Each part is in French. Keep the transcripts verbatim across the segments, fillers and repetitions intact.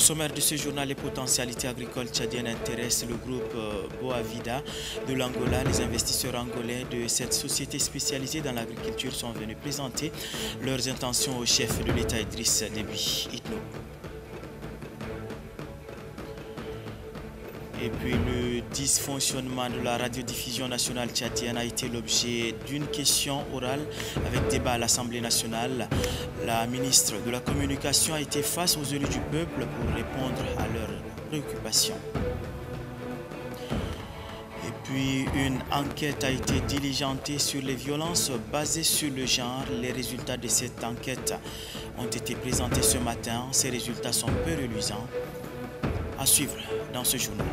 sommaire de ce journal, les potentialités agricoles tchadiennes intéressent le groupe Boavida de l'Angola. Les investisseurs angolais de cette société spécialisée dans l'agriculture sont venus présenter leurs intentions au chef de l'État Idriss Déby Itno. Et puis le dysfonctionnement de la radiodiffusion nationale tchadienne a été l'objet d'une question orale avec débat à l'Assemblée nationale. La ministre de la Communication a été face aux élus du peuple pour répondre à leurs préoccupations. Et puis une enquête a été diligentée sur les violences basées sur le genre. Les résultats de cette enquête ont été présentés ce matin. Ces résultats sont peu reluisants. À suivre dans ce journal.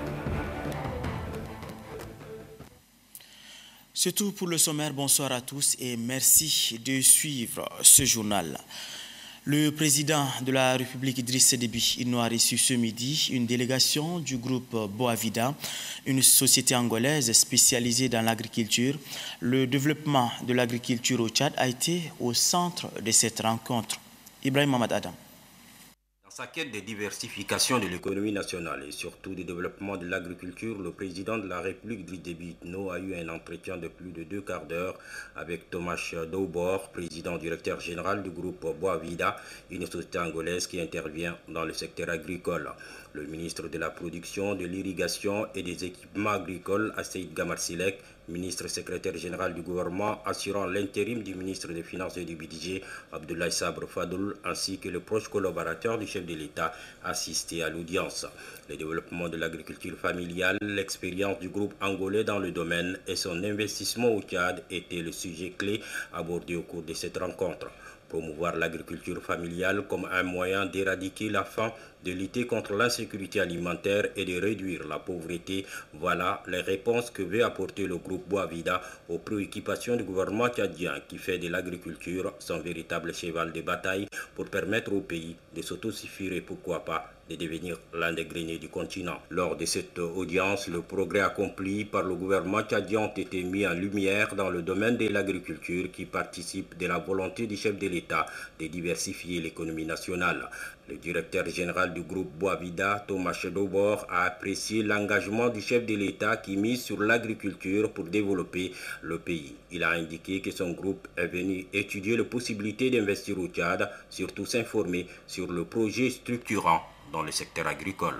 C'est tout pour le sommaire. Bonsoir à tous et merci de suivre ce journal. Le président de la République Idriss Déby Itno a reçu ce midi une délégation du groupe Boavida, une société angolaise spécialisée dans l'agriculture. Le développement de l'agriculture au Tchad a été au centre de cette rencontre. Ibrahim Mohamed Adam. Dans sa quête de diversification de l'économie nationale et surtout du développement de l'agriculture, le président de la République Idriss Déby Itno a eu un entretien de plus de deux quarts d'heure avec Thomas Daubor, président directeur général du groupe Boavida, une société angolaise qui intervient dans le secteur agricole. Le ministre de la Production, de l'Irrigation et des Équipements agricoles, Asseïd Gamarsilek, ministre secrétaire général du gouvernement, assurant l'intérim du ministre des Finances et du Budget, Abdoulaye Sabre Fadoul, ainsi que le proche collaborateur du chef de l'État, assisté à l'audience. Le développement de l'agriculture familiale, l'expérience du groupe angolais dans le domaine et son investissement au Tchad étaient le sujet clé abordé au cours de cette rencontre. Promouvoir l'agriculture familiale comme un moyen d'éradiquer la faim, de lutter contre l'insécurité alimentaire et de réduire la pauvreté, voilà les réponses que veut apporter le groupe Boavida aux préoccupations du gouvernement tchadien qui fait de l'agriculture son véritable cheval de bataille pour permettre au pays de s'autosuffire et pourquoi pas de devenir l'un des greniers du continent. Lors de cette audience, le progrès accompli par le gouvernement tchadien ont été mis en lumière dans le domaine de l'agriculture qui participe de la volonté du chef de l'État de diversifier l'économie nationale. Le directeur général du groupe Boavida, Thomas Daubor, a apprécié l'engagement du chef de l'État qui mise sur l'agriculture pour développer le pays. Il a indiqué que son groupe est venu étudier les possibilités d'investir au Tchad, surtout s'informer sur le projet structurant dans le secteur agricole.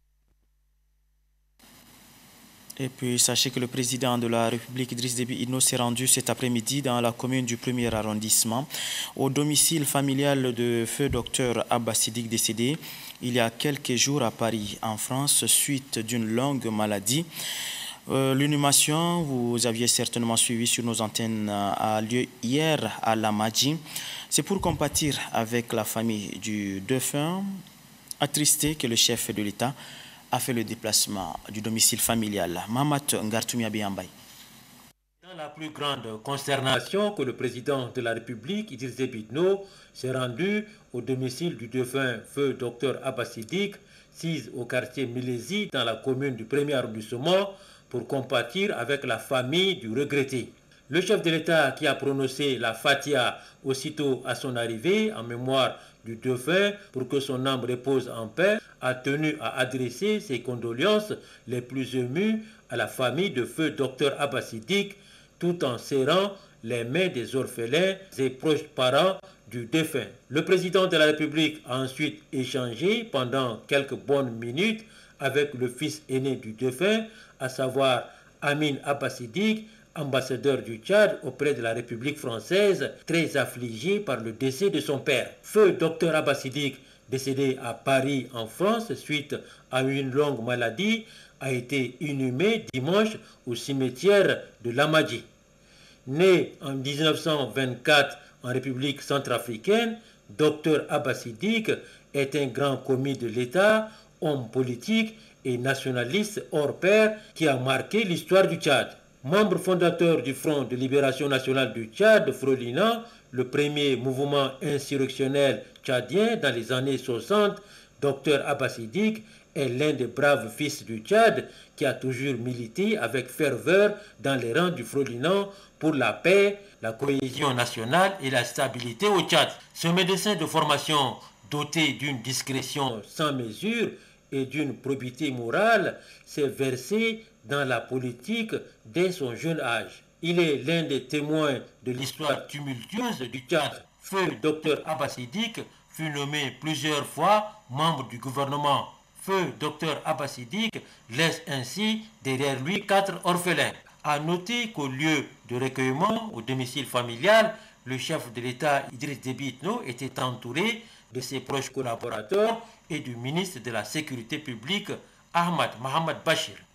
Et puis, sachez que le président de la République, Idriss Déby Itno, s'est rendu cet après-midi dans la commune du premier arrondissement, au domicile familial de feu docteur Abba Siddiq, décédé il y a quelques jours à Paris, en France, suite d'une longue maladie. Euh, L'inhumation, vous aviez certainement suivi sur nos antennes, a lieu hier à Lamadji. C'est pour compatir avec la famille du défunt, attristé que le chef de l'État a fait le déplacement du domicile familial. Mamat Ngartoumia Biambay. Dans la plus grande consternation que le président de la République, Idriss Déby Itno, s'est rendu au domicile du défunt feu docteur Abba Siddiq, sise au quartier Milési, dans la commune du premier arrondissement, pour compatir avec la famille du regretté. Le chef de l'État qui a prononcé la Fatiha aussitôt à son arrivée, en mémoire du défunt, pour que son âme repose en paix, a tenu à adresser ses condoléances les plus émues à la famille de feu docteur Abba Siddiq, tout en serrant les mains des orphelins et proches parents du défunt. Le président de la République a ensuite échangé pendant quelques bonnes minutes avec le fils aîné du défunt, à savoir Amin Abba Siddiq, ambassadeur du Tchad auprès de la République française, très affligé par le décès de son père. Feu docteur Abba Siddiq, décédé à Paris en France suite à une longue maladie, a été inhumé dimanche au cimetière de Lamadji. Né en mille neuf cent vingt-quatre en République centrafricaine, docteur Abba Siddiq est un grand commis de l'État, homme politique et nationaliste hors pair qui a marqué l'histoire du Tchad. Membre fondateur du Front de libération nationale du Tchad, Frelina, le premier mouvement insurrectionnel tchadien dans les années soixante, docteur Abba Siddiq est l'un des braves fils du Tchad qui a toujours milité avec ferveur dans les rangs du Frelina pour la paix, la cohésion nationale et la stabilité au Tchad. Ce médecin de formation doté d'une discrétion sans mesure et d'une probité morale, s'est versé dans la politique dès son jeune âge. Il est l'un des témoins de l'histoire tumultueuse du Tchad. Feu Docteur Abba Siddique fut nommé plusieurs fois membre du gouvernement. Feu Docteur Abba Siddique laisse ainsi derrière lui quatre orphelins. À noter qu'au lieu de recueillement au domicile familial, le chef de l'État Idriss Déby Itno était entouré de ses proches collaborateurs et du ministre de la Sécurité publique Ahmad Mohamed Bachir.